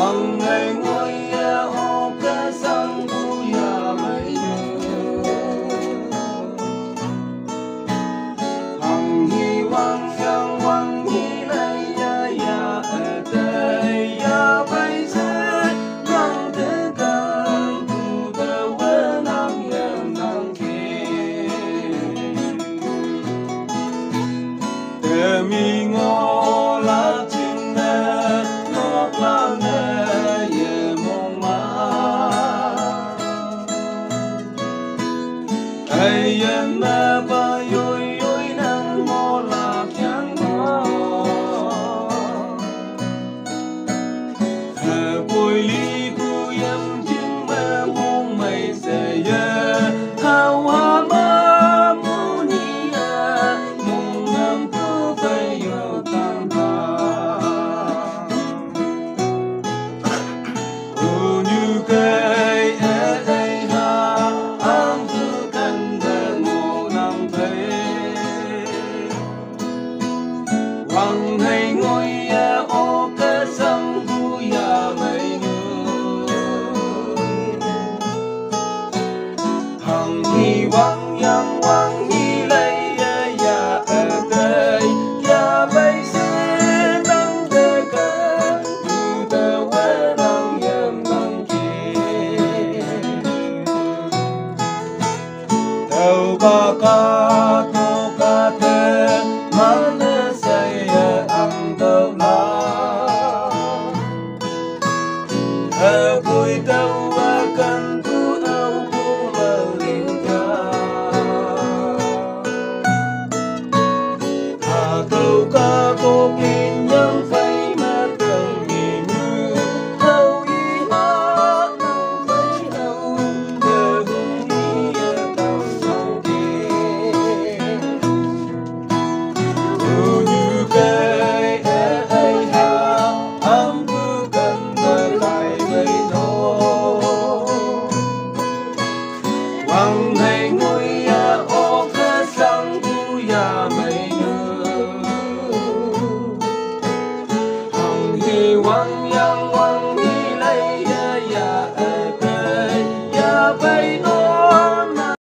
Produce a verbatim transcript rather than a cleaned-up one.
Hoàng ngày ngôi ô cơ sang bu ya mấy hằng hi hoàng yang hoàng hi lai ya ya ở đây ya bây giờ nang thế càng tu tơ vỡ nang yem nang kia demi ngô la chim nè ngọc la nè ye mong ma ai em na ba yoi yoi nang ngô la kyang ma hà bồi li bu yam jing ma mong mai se ye ha wa ma mu ni ya mong nam pu phải yo tam ba ô như cây e đây ha ang tu kan de ngô nam thấy hoàng hay ngôi ya ô cơ sang bu ya mấy người hằng hi hoàng yang hoàng hi lai ya ya ở đây ya bây giờ đang đợi cả tu tơ vỡ đang yem đang kia đâu ba ca tu ca te mana saya ang đâu la ở cuối đâu akan